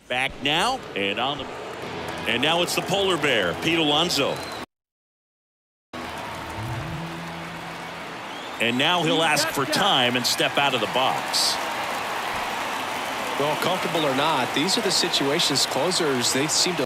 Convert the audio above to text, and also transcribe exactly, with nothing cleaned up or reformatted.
Back now and on the and now it's the polar bear, Pete Alonso. And now he'll ask for time and step out of the box. Well, comfortable or not, these are the situations closers, they seem to